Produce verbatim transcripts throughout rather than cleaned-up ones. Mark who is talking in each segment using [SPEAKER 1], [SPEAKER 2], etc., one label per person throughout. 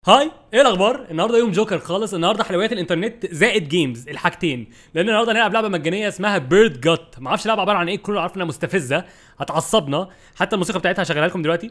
[SPEAKER 1] هاي، ايه الاخبار؟ النهارده يوم جوكر خالص. النهارده حلويات الانترنت زائد جيمز الحاجتين، لان النهارده هنلعب لعبه مجانيه اسمها بيرد جت. ما اعرفش اللعبه عباره عن ايه، كله عارف انها مستفزه هتعصبنا. حتى الموسيقى بتاعتها هشغلها لكم دلوقتي.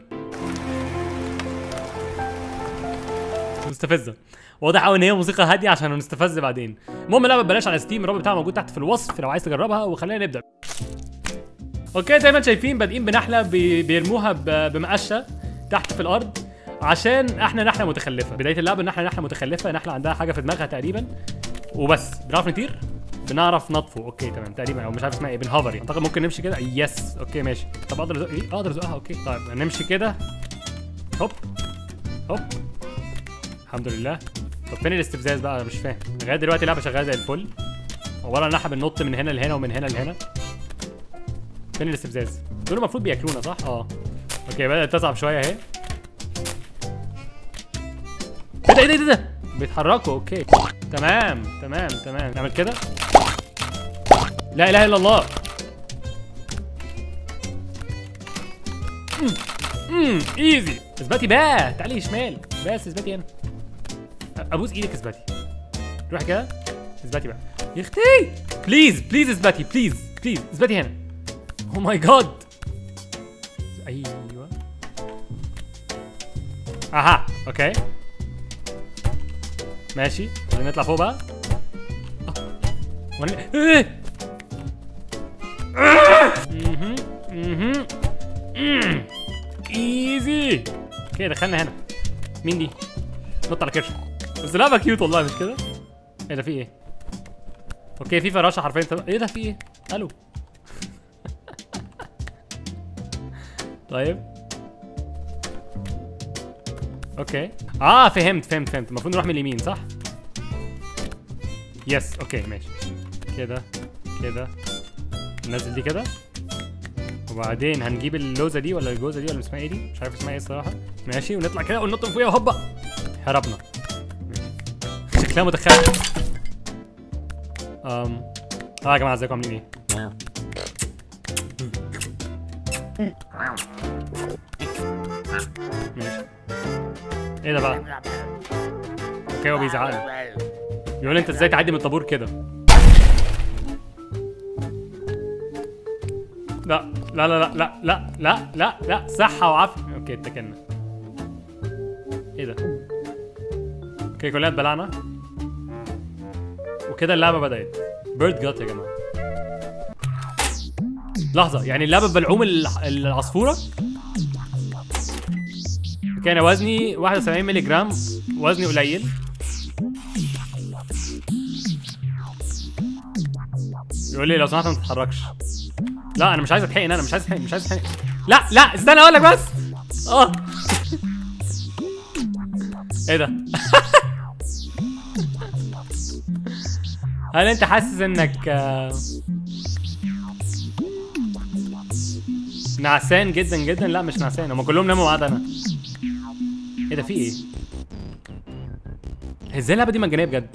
[SPEAKER 1] مستفزه، واضح قوي ان هي موسيقى هاديه عشان نستفز بعدين. المهم اللعبه ببلاش على ستيم، الرابط بتاعها موجود تحت في الوصف لو عايز تجربها. وخلينا نبدا. اوكي، زي ما انتم شايفين بادئين بنحله بي... بيرموها ب... بمقشه تحت في الارض عشان احنا نحله متخلفه. بدايه اللعبه ان احنا نحله متخلفه، نحله عندها حاجه في دماغها تقريبا وبس. بنعرف نطير، بنعرف نطفو. اوكي تمام تقريبا، او مش عارف اسمها ايه، بنهوفر. اعتقد ممكن نمشي كده. يس اوكي ماشي. طب اقدر ازق ايه؟ اقدر ازقها. اوكي طيب هنمشي كده. هوب هوب. الحمد لله. طب فين الاستفزاز بقى؟ مش فاهم لغايه دلوقتي. اللعبه شغاله زي الفل، عباره عن احنا بننط من هنا لهنا ومن هنا لهنا. فين الاستفزاز؟ دول المفروض بياكلونا صح؟ اه اوكي بدات تصعب شويه اهي. ايه ده ايه ده ايه ده؟ بيتحركوا. اوكي تمام تمام تمام. نعمل كده. لا اله الا الله. امم امم ايزي. اثبتي بقى، تعالي شمال بس. اثبتي هنا. ابوس ايدك اثبتي. روحي كده اثبتي بقى يا اختي. بليز بليز اثبتي، بليز بليز اثبتي هنا. او ماي جاد. ايوه اها اوكي ماشي. خلينا نطلع فوق بقى. اه ايه اها اها ايزي. اوكي دخلنا هنا. مين دي؟ نط على كرش. بس لعبه كيوت والله مش كده؟ ايه ده؟ في ايه؟ اوكي في فراشه حرفيا. ايه ده؟ في ايه؟ الو. طيب اوكي اه فهمت فهمت فهمت. المفروض نروح من اليمين صح؟ يس اوكي ماشي. كده كده ننزل دي كده، وبعدين هنجيب اللوزه دي ولا الجوزه دي ولا اسمها ايه دي؟ مش عارف اسمها ايه الصراحه. ماشي ونطلع كده وننط من فوقيها وهوبا. هربنا. شكلها متخلف. امم اه يا جماعه ازيكم عاملين ايه؟ ماشي. ايه ده بقى؟ اوكي هو بيزعقلي بيقول لي انت ازاي تعدي من الطابور كده؟ لا لا لا لا لا لا لا لا لا صحة وعافية. اوكي اتكلنا. ايه ده؟ اوكي كلنا اتبلعنا وكده اللعبة بدأت. بيرد جت يا جماعة. لحظة، يعني اللعبة ببلعوم العصفورة. اوكي انا وزني واحد وسبعين مللي جرام، وزني قليل. يقول لي لو سمحت ما تتحركش. لا انا مش عايز اتحقن، انا مش عايز اتحقن، مش عايز اتحقن. لا لا استنى اقول لك بس. اه ايه ده؟ هل انت حاسس انك نعسان جدا جدا؟ لا مش نعسان، هم كلهم ناموا ما عدا انا. ايه ده؟ في ايه؟ ازاي اللعبه دي مجانيه بجد؟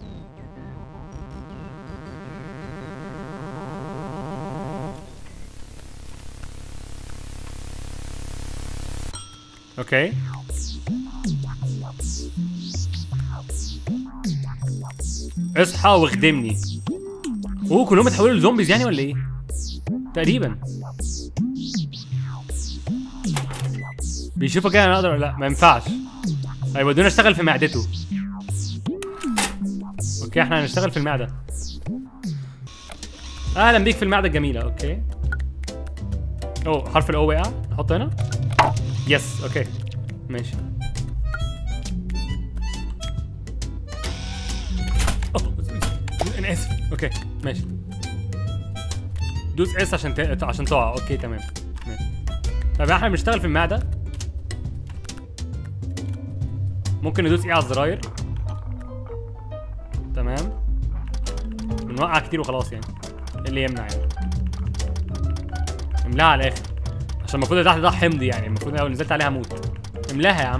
[SPEAKER 1] اوكي اصحى واخدمني. اوه كلهم اتحولوا لزومبيز يعني ولا ايه؟ تقريبا بيشوفوا كده انا اقدر ولا لا؟ ما ينفعش. هيودونا اشتغل في معدته. اوكي احنا هنشتغل في المعده. اهلا بيك في المعده الجميله. اوكي اوه حرف الاو وقع. نحطه هنا. يس اوكي ماشي. انا اسف. اوكي ماشي. دوس اس عشان ت... عشان تقع. اوكي تمام ماشي. طب احنا بنشتغل في المعده، ممكن ندوس ايه على الزراير. تمام بنوقع كتير وخلاص يعني. ايه اللي يمنع يعني؟ املاها على الاخر عشان المفروض تحت ده حمض يعني، المفروض لو نزلت عليها موت. املاها يا عم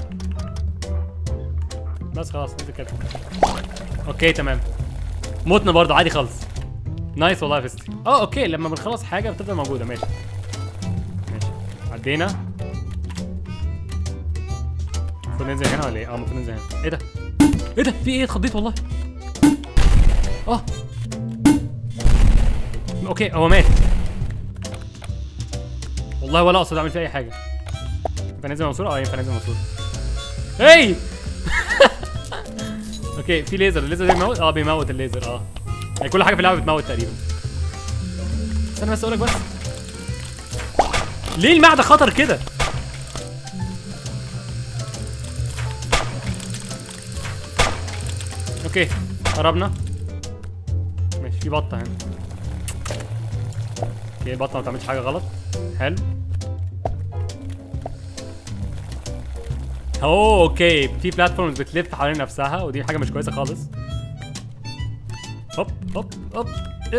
[SPEAKER 1] بس خلاص انت كده. اوكي تمام موتنا برضه عادي خالص. نايس والله يا فيستي. اه اوكي لما بنخلص حاجه بتفضل موجوده. ماشي ماشي عدينا. المفروض ننزل هنا ولا ايه؟ اه المفروض ننزل هنا. ايه ده؟ ايه ده؟ في ايه؟ اتخضيت والله. اه اوكي هو مات والله، ولا اقصد اعمل فيه اي حاجه. ينفع ننزل منصور؟ اه ينفع ننزل منصور. هي اوكي في ليزر، الليزر ده بيموت؟ اه بيموت الليزر. اه يعني كل حاجه في اللعبه بتموت تقريبا. استنى بس اقول لك بس ليه المعدة خطر كده؟ اوكي قربنا. ماشي في بطة هنا. اوكي بطة ما بتعملش حاجة غلط. حلو. اوه اوكي في بلاتفورمز بتلف حوالين نفسها ودي حاجة مش كويسة خالص. هوب هوب هوب اب.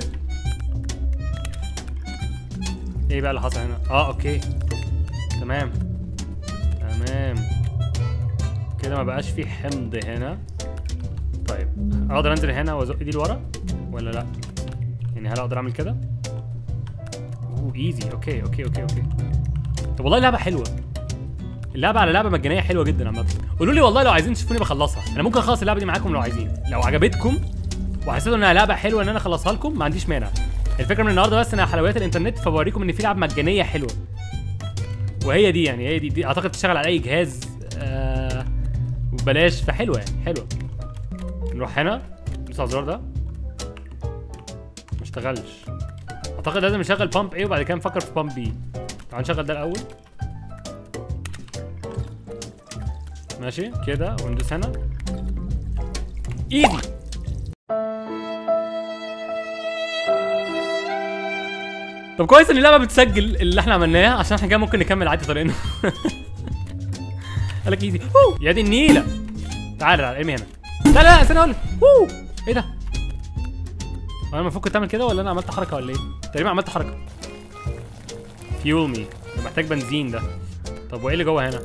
[SPEAKER 1] ايه بقى اللي حصل هنا؟ اه اوكي تمام تمام كده ما بقاش في حمض هنا. طيب اقدر انزل هنا وازق دي لورا ولا لا؟ يعني هل اقدر اعمل كده؟ اوه ايزي. اوكي اوكي اوكي اوكي طب والله اللعبه حلوه. اللعبه على لعبه مجانيه حلوه جدا عامه. قولوا لي والله لو عايزين تشوفوني بخلصها، انا ممكن اخلص اللعبه دي معاكم لو عايزين. لو عجبتكم وحسيتوا انها لعبه حلوه ان انا اخلصها لكم ما عنديش مانع. الفكره من النهارده بس انها حلويات الانترنت، فبوريكم ان في لعبه مجانيه حلوه وهي دي. يعني هي دي, دي اعتقد تشتغل على اي جهاز آه وببلاش، فحلوه يعني حلوه. نروح هنا ندوس على الزرار ده ما اشتغلش. اعتقد لازم نشغل بامب ايه وبعد كده نفكر في بامب بي. تعال نشغل ده الاول. ماشي كده وندوس هنا ايزي. طب كويس ان اللعبه بتسجل اللي احنا عملناه عشان احنا كده ممكن نكمل عادي طريقنا. قالك ايزي. يا دي النيله. تعالى تعالى ارمي هنا. لا لا استنى اقول لك. ايه ده؟ انا المفروض كنت اعمل كده ولا انا عملت حركه ولا ايه؟ تقريبا عملت حركه. فيول مي محتاج بنزين ده. طب وايه اللي جوه هنا؟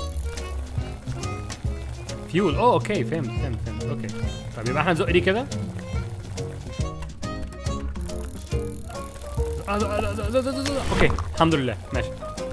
[SPEAKER 1] فيول. اوه اوكي فهمت فهمت فهمت اوكي. طب يبقى احنا نزق دي كده. اوكي الحمد لله ماشي.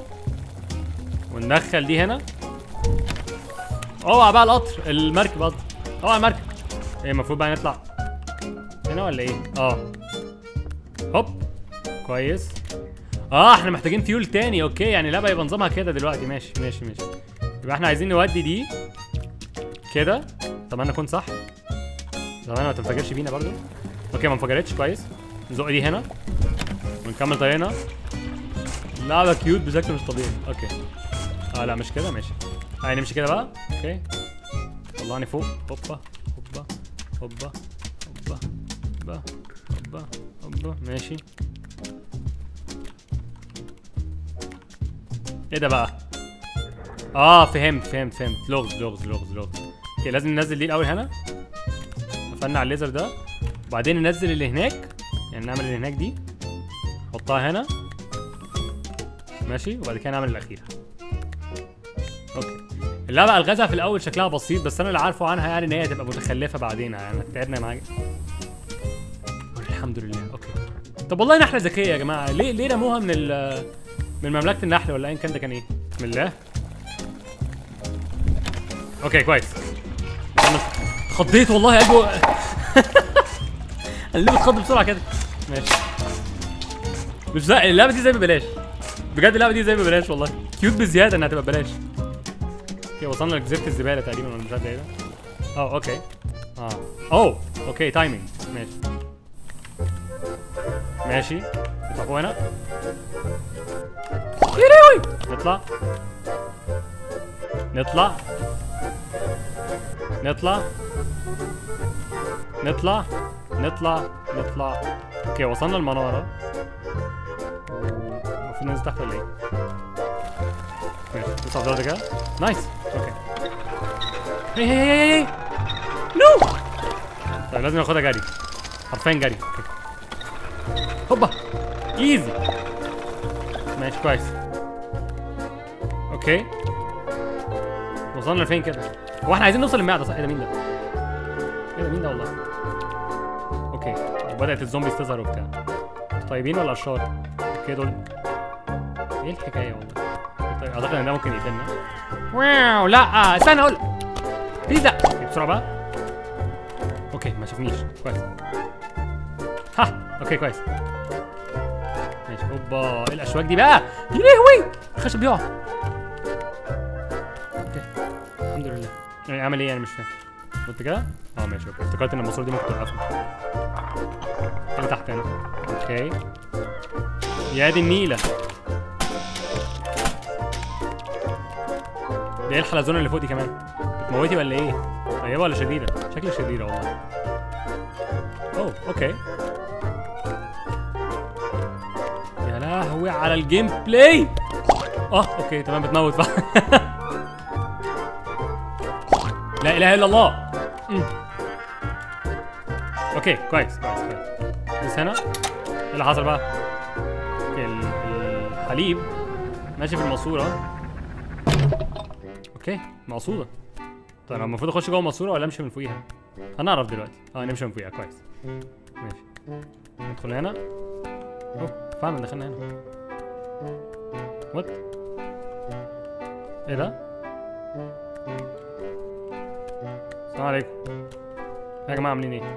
[SPEAKER 1] وندخل دي هنا. اوعى بقى القطر المركب قصدي. اوعى المركب. ايه المفروض بقى نطلع هنا ولا ايه؟ اه هوب كويس. اه احنا محتاجين فيول تاني. اوكي يعني اللعبه يبقى نظامها كده دلوقتي. ماشي ماشي ماشي. يبقى احنا عايزين نودي دي كده. طب انا اكون صح؟ طب انا ما تنفجرش بينا برضو. اوكي ما انفجرتش كويس. نزق دي هنا ونكمل طريقنا. اللعبه كيوت بشكل مش طبيعي. اوكي اه لا مش كده. ماشي هاي نمشي كده بقى. اوكي طلعني فوق. هوبا هوبا هوبا هوبا هوبا هوبا هوبا. ماشي ايه ده بقى؟ اه فهمت فهمت فهمت. لغز لغز لغز لغز. اوكي لازم ننزل دي الاول هنا. قفلنا على الليزر ده وبعدين ننزل اللي هناك. يعني نعمل اللي هناك دي نحطها هنا ماشي وبعد كده نعمل الاخيره. اوكي اللعبه الغازها في الاول شكلها بسيط بس انا اللي عارفه عنها يعني ان هي هتبقى متخلفه بعدين. يعني تعبنا معاك. الحمد لله. اوكي طب والله نحله ذكيه يا جماعه. ليه ليه رموها من ال من مملكه النحل ولا ايا كان ده كان ايه؟ بسم الله. اوكي كويس. خضيت والله قلبي. انا ليه بتخض بسرعه كده؟ ماشي مش زي اللعبه دي زي ببلاش بجد. اللعبه دي زي ببلاش والله. كيوت بزياده انها تبقى ببلاش. اوكي وصلنا لجزيره الزباله تقريبا ولا مش عارف ايه ده. اه اوكي اه اوه اوكي تايمينج. ماشي ماشي نطلع فوق هنا. يا نطلع نطلع نطلع نطلع نطلع نطلع. اوكي وصلنا المناره. المفروض ننزل تحت ولا ايه؟ ماشي دوس على الزرار ده كده. نايس. اوكي هي هي هي هي نو. طيب لازم ناخدها جري حرفيا جري. اوكي هوبا ايزي. ماشي كويس. اوكي وصلنا لفين كده؟ هو احنا عايزين نوصل للمعده صح؟ ايه ده مين ده؟ ايه ده مين ده والله؟ اوكي بدأت الزومبيز تظهر وبتاع. طيبين ولا اشرار؟ اوكي دول ايه الحكايه والله؟ طيب اعتقد ان ده ممكن يقتلنا. واو لا استنى اقول بيزا بسرعه بقى. اوكي ما شافنيش كويس. ها اوكي كويس ماشي. اوبا ايه الاشواك دي بقى؟ يا لهوي الخشب بيقع. اوكي الحمد لله. يعني اعمل ايه يعني مش فاهم. نط كده؟ اه ماشي اوكي. افتكرت ان الماسوره دي ممكن توقفنا. اللي تحت هنا. اوكي يا دي النيله. دي ايه الحلزونه اللي فوق دي كمان؟ بتموتي ولا ايه؟ طيبه ولا شريره؟ شكلها شريره والله. اوه اوكي. يا لهوي على الجيم بلاي. اه اوكي تمام بتموت بقى. لا اله الا الله. مم. اوكي كويس كويس كويس. بس هنا ايه اللي حصل بقى؟ اوكي الحليب ماشي في الماسوره. اوكي مقصوده. طيب المفروض اخش جوه الماسوره ولا امشي من فوقيها؟ هنعرف دلوقتي. اه نمشي من فوقيها كويس. ماشي ندخل هنا. اوه فعلا دخلنا هنا. وات ايه ده؟ السلام عليكم يا جماعه عاملين ايه؟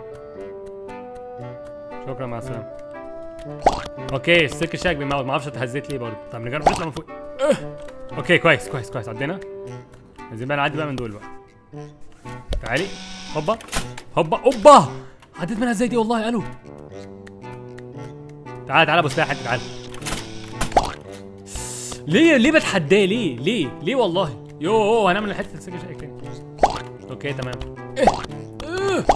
[SPEAKER 1] شكرا مع السلامه. اوكي السلك الشاك بيموت. معرفش اتهزيت ليه برضه. طب نجرب نطلع من فوق. أه. اوكي كويس كويس كويس عدينا. عايزين بقى نعدي بقى من دول بقى. تعالي هوبا هوبا اوبا. عديت منها ازاي دي والله؟ الو تعالى تعالى بص لها حته. تعالى ليه ليه بتحداه ليه ليه ليه والله. يوه هنعمل حته السلك الشاك تاني. اوكي تمام. إيه؟ إيه؟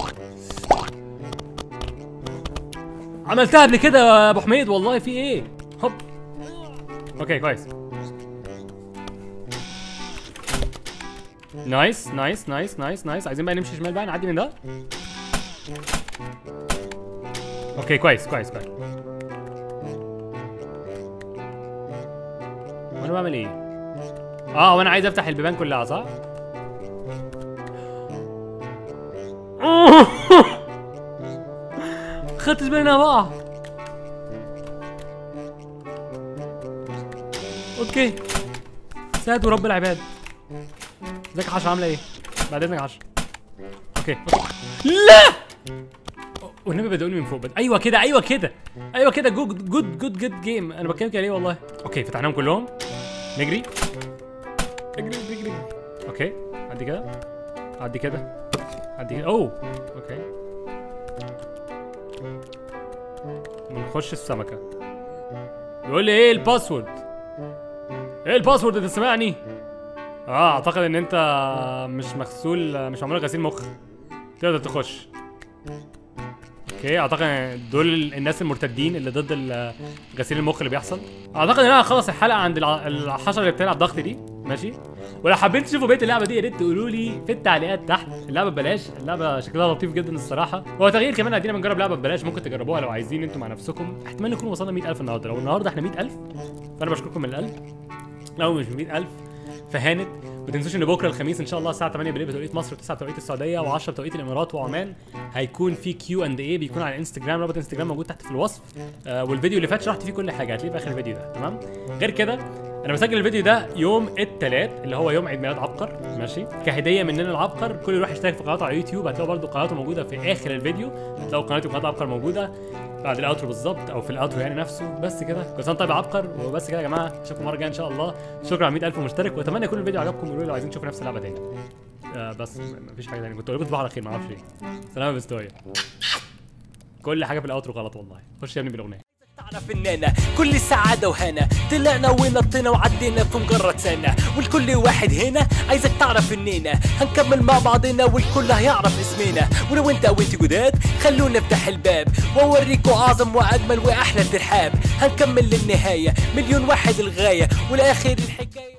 [SPEAKER 1] عملتها قبل كده يا ابو حميد والله. في ايه؟ هوب اوكي كويس. نايس نايس نايس نايس نايس. عايزين بقى نمشي شمال بقى نعدي من ده. اوكي كويس كويس كويس. وانا بعمل ايه؟ اه وانا عايز افتح البيبان كلها صح؟ خدتش بالي انها بقع. اوكي ساد ورب العباد. ازيك يا حشا عامله ايه؟ بعد اذنك يا حشا. اوكي اوكي. لا والنبي بدأوني من فوق بد... ايوه كده ايوه كده ايوه كده. جود جود جود جود جيم. انا بتكلم كده ليه والله. اوكي فتحناهم كلهم. نجري اجري اجري اجري. اوكي عدي كده عدي كده عدي كده. اوه اوكي بنخش السمكه. بيقول لي ايه الباسورد؟ ايه الباسورد؟ انت سامعني؟ اه اعتقد ان انت مش مغسول، مش معمول غسيل مخ، تقدر تخش. اوكي اعتقد دول الناس المرتدين اللي ضد غسيل المخ اللي بيحصل. اعتقد ان انا هخلص الحلقه عند الحشره اللي بتلعب ضغط دي ماشي. ولو حابين تشوفوا بقيه اللعبه دي يا ريت تقولوا لي في التعليقات تحت. اللعبه ببلاش، اللعبه شكلها لطيف جدا الصراحه. هو تغيير كمان ادينا بنجرب لعبه ببلاش، ممكن تجربوها لو عايزين انتوا مع نفسكم. احتمال نكون وصلنا مية ألف النهارده. لو النهارده احنا مية ألف فانا بشكركم من القلب. لو مش مية ألف فهانت. ما تنسوش ان بكره الخميس ان شاء الله الساعه تمانية بالليل بتوقيت مصر وتسعة بتوقيت السعوديه وعشرة بتوقيت الامارات وعمان هيكون في كيو اند اي بيكون على الانستجرام. رابط انستجرام موجود تحت في الوصف. آه والفيديو اللي فات شرحت فيه كل حاجه هتلاقيه في اخر الفيديو ده. تمام. غير كده انا بسجل الفيديو ده يوم الثلاث اللي هو يوم عيد ميلاد عبقر ماشي، كهديه مننا لعبقر. كل يروح يشترك في قناته على يوتيوب هتلاقوا برده قناته موجوده في اخر الفيديو. هتلاقوا قناتي وقناه عبقر موجوده بعد الاوترو بالظبط او في الاوترو يعني نفسه. بس كده كل سنه طيب عبقر. وبس كده يا جماعه اشوفكم المره الجايه ان شاء الله. شكرا على مية ألف مشترك واتمنى يكون الفيديو عجبكم. قولوا لي لو عايزين تشوفوا نفس اللعبه تاني. آه بس مفيش حاجه ثانيه. كنت اقول لكم تصبحوا على خير ما اعرفش ليه. سلام بستويا. كل حاجه في الاوترو غلط والله. خش يا ابني بالاغنيه.
[SPEAKER 2] تعرف اننا كل سعادة وهنا طلعنا ونطينا وعدينا في مجرد سنة. والكل واحد هنا عايزك تعرف اننا هنكمل مع بعضنا والكل هيعرف اسمنا. ولو انت او انت جداد خلونا نفتح الباب واوريكوا اعظم واجمل واحلى ترحاب. هنكمل للنهاية مليون واحد الغاية والاخر الحكاية.